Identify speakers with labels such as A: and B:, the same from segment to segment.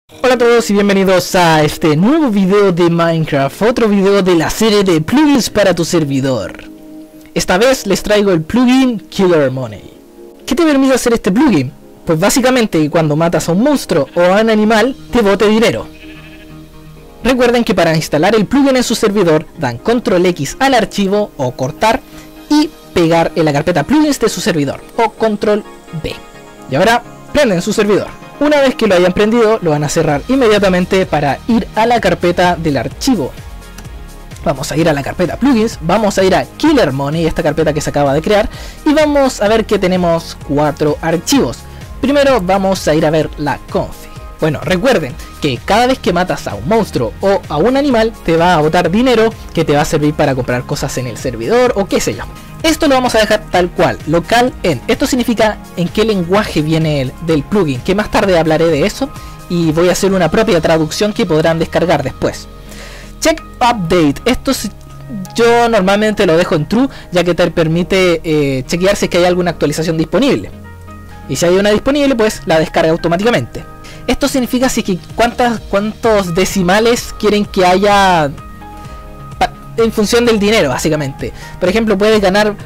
A: Hola a todos y bienvenidos a este nuevo video de Minecraft, otro video de la serie de plugins para tu servidor. Esta vez les traigo el plugin Killer Money. ¿Qué te permite hacer este plugin? Pues básicamente cuando matas a un monstruo o a un animal te bote dinero. Recuerden que para instalar el plugin en su servidor dan control X al archivo o cortar y pegar en la carpeta plugins de su servidor o control B. Y ahora prenden su servidor. Una vez que lo hayan prendido, lo van a cerrar inmediatamente para ir a la carpeta del archivo. Vamos a ir a la carpeta plugins, vamos a ir a Killer Money, esta carpeta que se acaba de crear, y vamos a ver que tenemos 4 archivos. Primero vamos a ir a ver la config. Bueno, recuerden que cada vez que matas a un monstruo o a un animal te va a botar dinero que te va a servir para comprar cosas en el servidor o qué sé yo. Esto lo vamos a dejar tal cual, local en. Esto significa en qué lenguaje viene del plugin, que más tarde hablaré de eso y voy a hacer una propia traducción que podrán descargar después. Check update, yo normalmente lo dejo en true ya que te permite chequear si es que hay alguna actualización disponible. Y si hay una disponible pues la descarga automáticamente. Esto significa si que cuántos decimales quieren que haya en función del dinero, básicamente. Por ejemplo, puedes ganar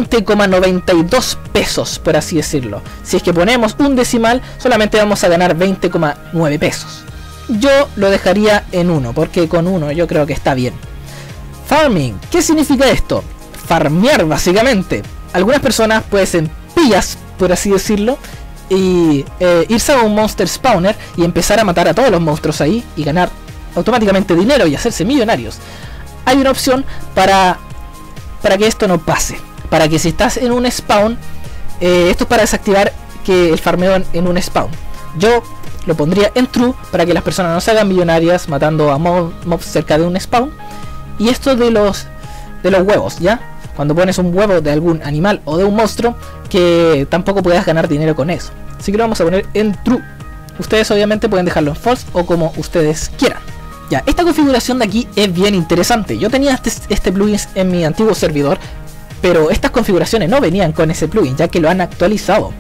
A: 20,92 pesos, por así decirlo. Si es que ponemos un decimal, solamente vamos a ganar 20,9 pesos. Yo lo dejaría en 1, porque con 1 yo creo que está bien. Farming, ¿qué significa esto? Farmear, básicamente. Algunas personas pueden ser pillas, por así decirlo, y irse a un monster spawner y empezar a matar a todos los monstruos ahí y ganar automáticamente dinero y hacerse millonarios. Hay una opción para que esto no pase, para que si estás en un spawn, esto es para desactivar que el farmeo en un spawn. Yo lo pondría en true para que las personas no se hagan millonarias matando a mobs cerca de un spawn. Y esto de los huevos, ¿ya? Cuando pones un huevo de algún animal o de un monstruo, que tampoco puedas ganar dinero con eso. Así que lo vamos a poner en true. Ustedes obviamente pueden dejarlo en false o como ustedes quieran. Ya, esta configuración de aquí es bien interesante. Yo tenía este plugin en mi antiguo servidor, pero estas configuraciones no venían con ese plugin, ya que lo han actualizado.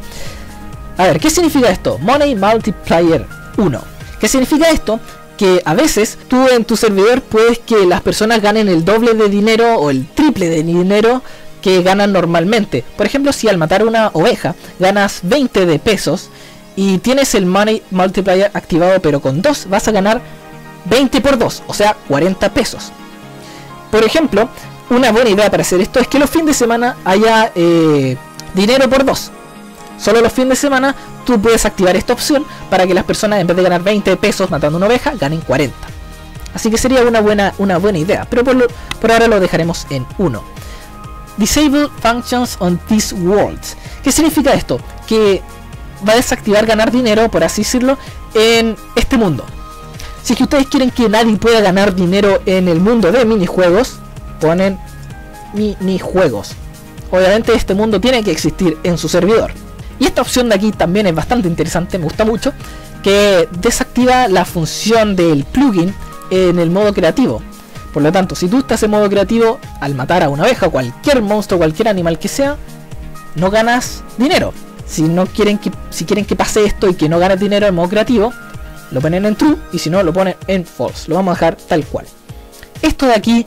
A: A ver, ¿qué significa esto? Money Multiplier 1. ¿Qué significa esto? Que a veces tú en tu servidor puedes que las personas ganen el doble de dinero o el triple de dinero que ganan normalmente. Por ejemplo, si al matar una oveja ganas 20 de pesos y tienes el Money Multiplier activado pero con 2, vas a ganar 20 por 2, o sea 40 pesos. Por ejemplo, una buena idea para hacer esto es que los fines de semana haya dinero por 2. Solo los fines de semana tú puedes activar esta opción para que las personas en vez de ganar 20 pesos matando una oveja ganen 40. Así que sería una buena idea, pero por ahora lo dejaremos en 1. Disable functions on these worlds. ¿Qué significa esto? Que va a desactivar ganar dinero, por así decirlo, en este mundo. Si es que ustedes quieren que nadie pueda ganar dinero en el mundo de minijuegos, ponen minijuegos. Obviamente este mundo tiene que existir en su servidor. Y esta opción de aquí también es bastante interesante, me gusta mucho, que desactiva la función del plugin en el modo creativo. Por lo tanto, si tú estás en modo creativo, al matar a una oveja, cualquier monstruo, cualquier animal que sea, no ganas dinero. Si quieren que pase esto y que no ganes dinero en modo creativo, lo ponen en true y si no lo ponen en false. Lo vamos a dejar tal cual. Esto de aquí,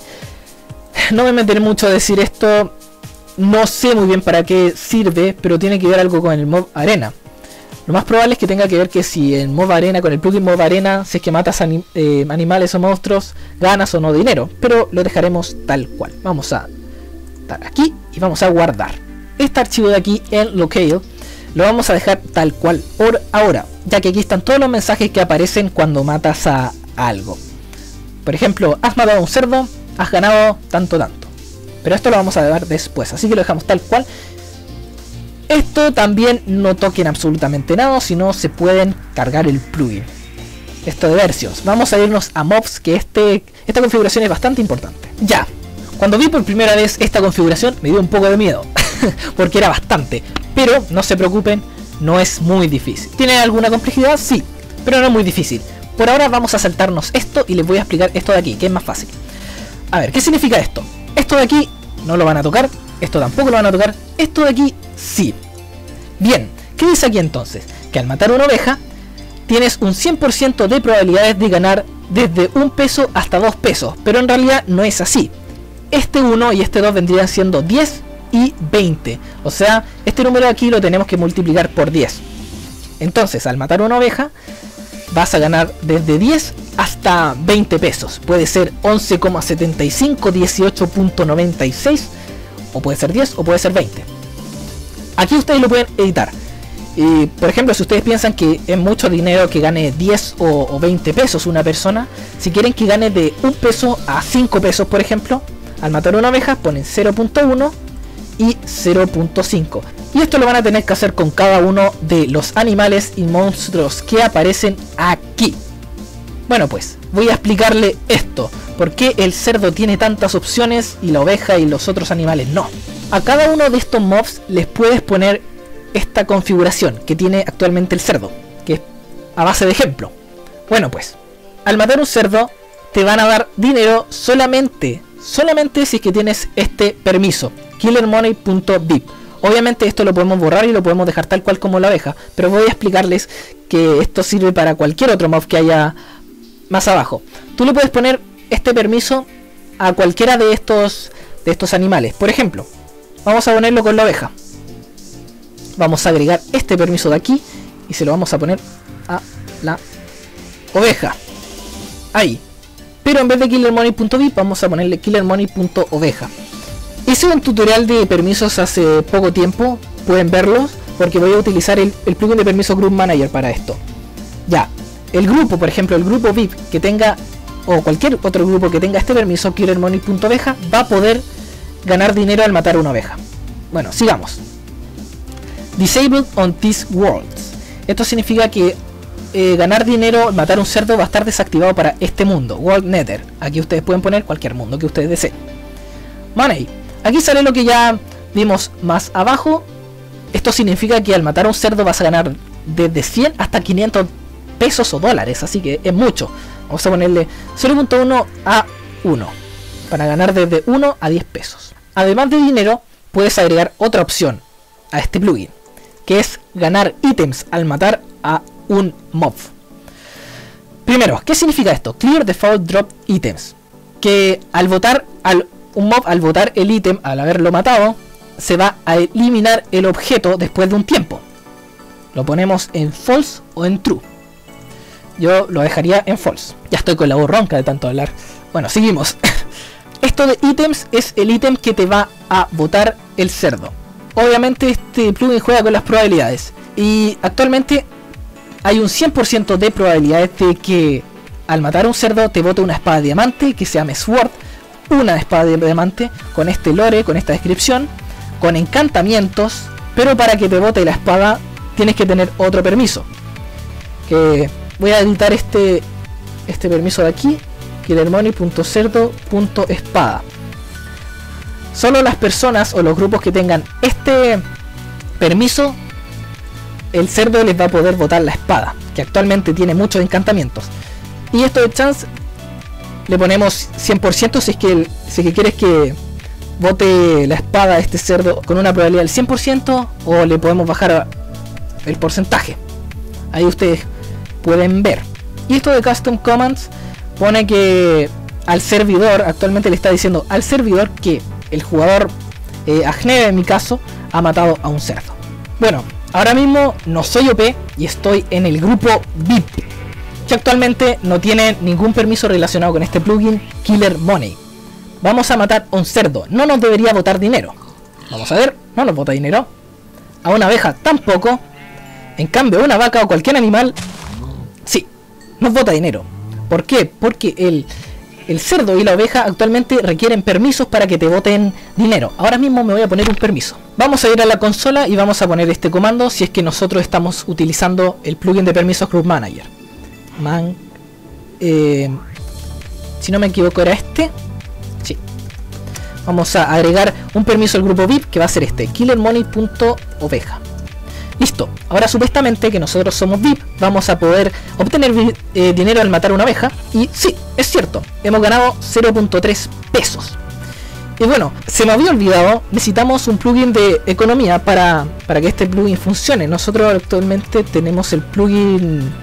A: no me meteré mucho a decir esto. No sé muy bien para qué sirve, pero tiene que ver algo con el mob arena. Lo más probable es que tenga que ver que si en mob arena, con el plugin mob arena, si es que matas animales o monstruos, ganas o no dinero. Pero lo dejaremos tal cual. Vamos a estar aquí y vamos a guardar este archivo de aquí en locale. Lo vamos a dejar tal cual por ahora, ya que aquí están todos los mensajes que aparecen cuando matas a algo. Por ejemplo, has matado a un cerdo, has ganado tanto. Pero esto lo vamos a ver después, así que lo dejamos tal cual. Esto también no toquen absolutamente nada, si no se pueden cargar el plugin. Esto de versios. Vamos a irnos a mobs, que esta configuración es bastante importante. Ya, cuando vi por primera vez esta configuración me dio un poco de miedo, porque era bastante. Pero no se preocupen, no es muy difícil. ¿Tiene alguna complejidad? Sí, pero no muy difícil. Por ahora vamos a saltarnos esto y les voy a explicar esto de aquí, que es más fácil. A ver, ¿qué significa esto? Esto de aquí no lo van a tocar, esto tampoco lo van a tocar, esto de aquí sí. Bien, ¿qué dice aquí entonces? Que al matar una oveja tienes un 100% de probabilidades de ganar desde 1 peso hasta 2 pesos, pero en realidad no es así. Este 1 y este 2 vendrían siendo 10 y 20, o sea, este número de aquí lo tenemos que multiplicar por 10. Entonces, al matar una oveja, vas a ganar desde 10 hasta 20 pesos. Puede ser 11,75, 18,96, o puede ser 10 o puede ser 20. Aquí ustedes lo pueden editar. Por ejemplo, si ustedes piensan que es mucho dinero que gane 10 o 20 pesos una persona, si quieren que gane de 1 peso a 5 pesos, por ejemplo, al matar una oveja ponen 0.1 y 0.5. Y esto lo van a tener que hacer con cada uno de los animales y monstruos que aparecen aquí. Bueno, pues voy a explicarle esto. ¿Por qué el cerdo tiene tantas opciones y la oveja y los otros animales no? A cada uno de estos mobs les puedes poner esta configuración que tiene actualmente el cerdo, que es a base de ejemplo. Bueno, pues al matar un cerdo te van a dar dinero solamente si es que tienes este permiso, killermoney.vip. Obviamente esto lo podemos borrar y lo podemos dejar tal cual como la oveja, pero voy a explicarles que esto sirve para cualquier otro mob que haya más abajo. Tú le puedes poner este permiso a cualquiera de estos animales. Por ejemplo, vamos a ponerlo con la oveja. Vamos a agregar este permiso de aquí y se lo vamos a poner a la oveja. Ahí. Pero en vez de killermoney.vip vamos a ponerle killermoney.oveja. Hice un tutorial de permisos hace poco tiempo, pueden verlos, porque voy a utilizar el plugin de permiso Group Manager para esto. Ya, el grupo, por ejemplo, el grupo VIP que tenga, o cualquier otro grupo que tenga este permiso, killermoney.oveja, va a poder ganar dinero al matar una oveja. Bueno, sigamos. Disabled on these worlds. Esto significa que ganar dinero al matar un cerdo va a estar desactivado para este mundo, World Nether. Aquí ustedes pueden poner cualquier mundo que ustedes deseen. Money. Aquí sale lo que ya vimos más abajo. Esto significa que al matar a un cerdo vas a ganar desde 100 hasta 500 pesos o dólares, así que es mucho. Vamos a ponerle 0.1 a 1 para ganar desde 1 a 10 pesos. Además de dinero, puedes agregar otra opción a este plugin, que es ganar ítems al matar a un mob. Primero, ¿qué significa esto? Clear Default Drop Items. Que al votar un mob, al votar el ítem, al haberlo matado, se va a eliminar el objeto después de un tiempo. Lo ponemos en false o en true. Yo lo dejaría en false. Ya estoy con la voz ronca de tanto hablar. Bueno, seguimos. Esto de ítems es el ítem que te va a botar el cerdo. Obviamente este plugin juega con las probabilidades. Y actualmente hay un 100% de probabilidades de que al matar a un cerdo te bote una espada de diamante que se llame Sword. Una espada de diamante con este lore, con esta descripción, con encantamientos. Pero para que te bote la espada tienes que tener otro permiso. Que voy a editar este permiso de aquí. killermoney.cerdo.espada. Solo las personas o los grupos que tengan este permiso, el cerdo les va a poder botar la espada, que actualmente tiene muchos encantamientos. Y esto de chance le ponemos 100% si es que quieres que bote la espada a este cerdo con una probabilidad del 100%, o le podemos bajar el porcentaje. Ahí ustedes pueden ver. Y esto de Custom Commands pone que al servidor, actualmente le está diciendo al servidor que el jugador Agneve en mi caso ha matado a un cerdo. Bueno, ahora mismo no soy OP y estoy en el grupo VIP, que actualmente no tiene ningún permiso relacionado con este plugin Killer Money. Vamos a matar a un cerdo, no nos debería botar dinero. Vamos a ver, no nos bota dinero. A una abeja tampoco. En cambio, a una vaca o cualquier animal, sí, nos bota dinero. ¿Por qué? Porque el cerdo y la oveja actualmente requieren permisos para que te boten dinero. Ahora mismo me voy a poner un permiso. Vamos a ir a la consola y vamos a poner este comando si es que nosotros estamos utilizando el plugin de permisos Group Manager. Si no me equivoco era este. Sí. Vamos a agregar un permiso al grupo VIP que va a ser este, killermoney.oveja. Listo, ahora supuestamente que nosotros somos VIP, vamos a poder obtener dinero al matar una abeja. Y sí, es cierto, hemos ganado 0.3 pesos. Y bueno, se me había olvidado, necesitamos un plugin de economía para que este plugin funcione. Nosotros actualmente tenemos el plugin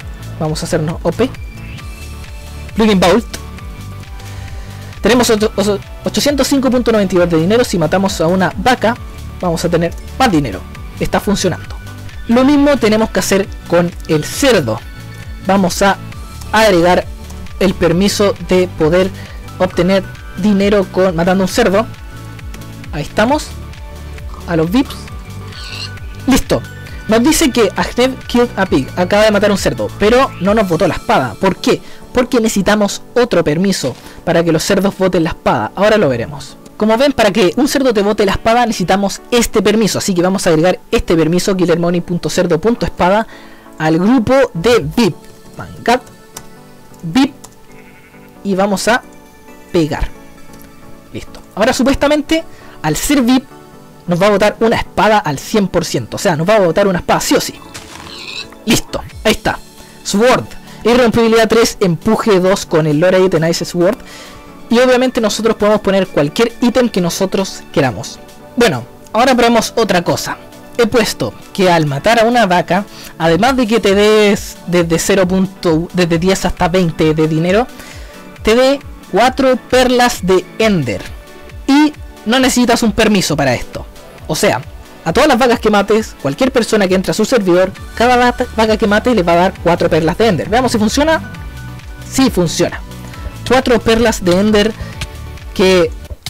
A: Vamos a hacernos OP. Plugin Vault. Tenemos 805.92 de dinero. Si matamos a una vaca, vamos a tener más dinero. Está funcionando. Lo mismo tenemos que hacer con el cerdo. Vamos a agregar el permiso de poder obtener dinero con matando un cerdo. Ahí estamos. A los VIPs. Listo. Nos dice que Ahnev killed a pig. Acaba de matar un cerdo. Pero no nos botó la espada. ¿Por qué? Porque necesitamos otro permiso para que los cerdos boten la espada. Ahora lo veremos. Como ven, para que un cerdo te bote la espada necesitamos este permiso. Así que vamos a agregar este permiso, killermoney.cerdo.espada, al grupo de VIP. Vanguard VIP. Y vamos a pegar. Listo. Ahora supuestamente, al ser VIP, nos va a botar una espada al 100%. O sea, nos va a botar una espada sí o sí. Listo. Ahí está. Sword. Irrompibilidad 3, empuje 2 con el Lore Itenize Sword. Y obviamente nosotros podemos poner cualquier ítem que nosotros queramos. Bueno, ahora probemos otra cosa. He puesto que al matar a una vaca, además de que te des desde 10 hasta 20 de dinero, te dé 4 perlas de Ender. Y no necesitas un permiso para esto. O sea, a todas las vacas que mates, cualquier persona que entre a su servidor, cada vaca que mate le va a dar 4 perlas de Ender. Veamos si funciona. Sí, funciona. 4 perlas de Ender que...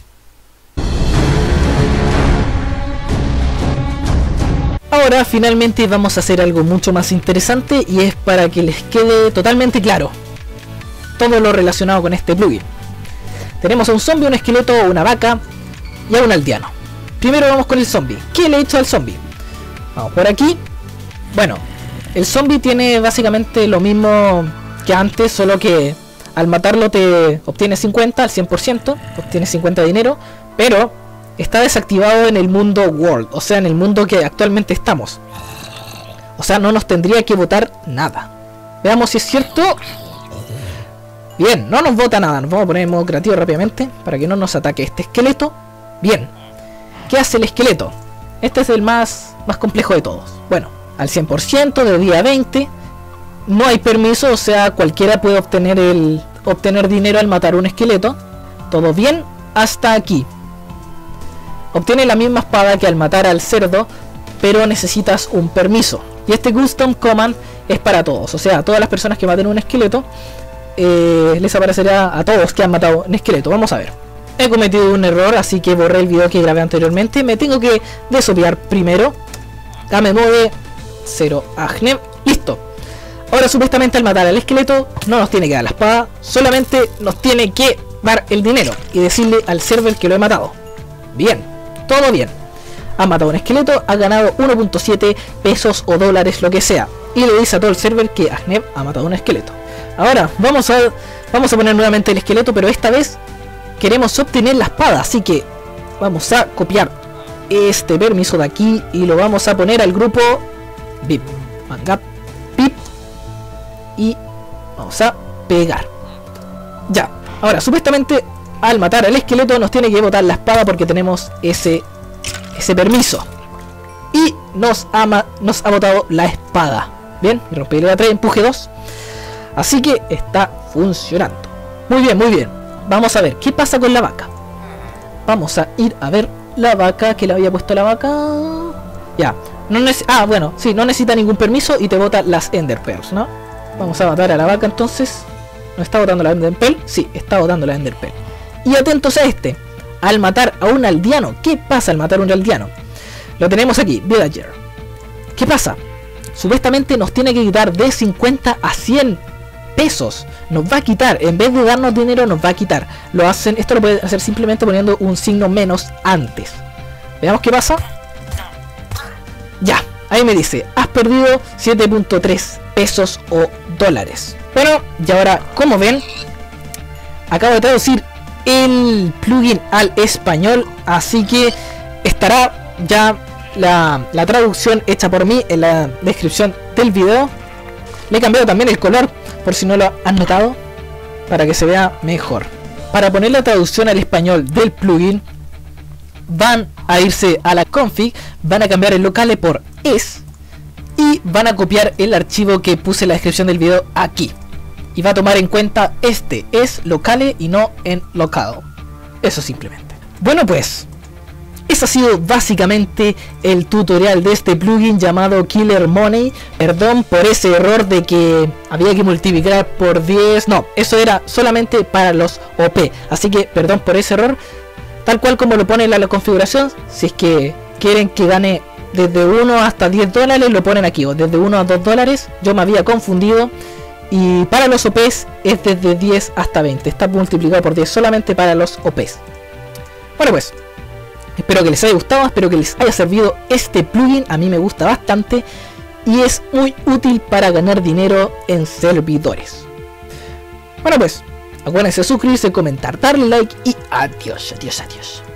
A: Ahora finalmente vamos a hacer algo mucho más interesante y es para que les quede totalmente claro todo lo relacionado con este plugin. Tenemos a un zombie, un esqueleto, una vaca y a un aldeano. Primero vamos con el zombie. ¿Qué le he hecho al zombie? Vamos por aquí. Bueno, el zombie tiene básicamente lo mismo que antes, solo que al matarlo te obtienes 50 al 100%, obtienes 50 de dinero, pero está desactivado en el mundo World, o sea, en el mundo que actualmente estamos. O sea, no nos tendría que botar nada. Veamos si es cierto. Bien, no nos bota nada. Nos vamos a poner en modo creativo rápidamente para que no nos ataque este esqueleto. Bien. ¿Qué hace el esqueleto? Este es el más complejo de todos. Bueno, al 100% de día 20. No hay permiso, o sea, cualquiera puede obtener dinero al matar un esqueleto. Todo bien hasta aquí. Obtiene la misma espada que al matar al cerdo, pero necesitas un permiso. Y este custom command es para todos, o sea, a todas las personas que maten un esqueleto, les aparecerá a todos que han matado un esqueleto. Vamos a ver. He cometido un error, así que borré el video que grabé anteriormente. Me tengo que desopiar primero. Game mode 0 Ahnev. Listo. Ahora supuestamente al matar al esqueleto no nos tiene que dar la espada, solamente nos tiene que dar el dinero y decirle al server que lo he matado. Bien, todo bien. Ha matado un esqueleto, ha ganado 1.7 pesos o dólares, lo que sea. Y le dice a todo el server que Ahnev ha matado un esqueleto. Ahora vamos a poner nuevamente el esqueleto, pero esta vez queremos obtener la espada, así que vamos a copiar este permiso de aquí y lo vamos a poner al grupo VIP. Vanguard VIP. Y vamos a pegar. Ya, ahora supuestamente al matar al esqueleto nos tiene que botar la espada porque tenemos ese permiso. Y nos ha botado la espada. Bien, irrompibilidad 3, empuje 2. Así que está funcionando. Muy bien, muy bien. Vamos a ver qué pasa con la vaca. Vamos a ir a ver la vaca, que le había puesto la vaca. Ya, bueno, sí, no necesita ningún permiso y te bota las Ender Pearls, ¿no? Vamos a matar a la vaca entonces. ¿No está botando la Ender Pearl? Sí, está botando la Ender Pearl. Y atentos a este. Al matar a un aldeano. ¿Qué pasa al matar a un aldeano? Lo tenemos aquí, Villager. ¿Qué pasa? Supuestamente nos tiene que quitar de 50 a 100 pesos. Nos va a quitar, en vez de darnos dinero nos va a quitar. Esto lo puede hacer simplemente poniendo un signo menos antes. Veamos qué pasa. Ya, ahí me dice, has perdido 7.3 pesos o dólares. Bueno, y ahora, como ven, acabo de traducir el plugin al español, así que estará ya la traducción hecha por mí en la descripción del video. Le he cambiado también el color, por si no lo han notado, para que se vea mejor. Para poner la traducción al español del plugin, van a irse a la config, van a cambiar el locale por es y van a copiar el archivo que puse en la descripción del video aquí. Y va a tomar en cuenta este es locale y no en local. Eso simplemente. Bueno pues, ese ha sido básicamente el tutorial de este plugin llamado Killer Money. Perdón por ese error de que había que multiplicar por 10. No, eso era solamente para los OP. Así que perdón por ese error. Tal cual como lo pone en la configuración. Si es que quieren que gane desde 1 hasta 10 dólares, lo ponen aquí. O desde 1 a 2 dólares. Yo me había confundido. Y para los OPs es desde 10 hasta 20. Está multiplicado por 10 solamente para los OPs. Bueno pues, espero que les haya gustado, espero que les haya servido este plugin. A mí me gusta bastante y es muy útil para ganar dinero en servidores. Bueno pues, acuérdense de suscribirse, comentar, darle like y adiós, adiós, adiós.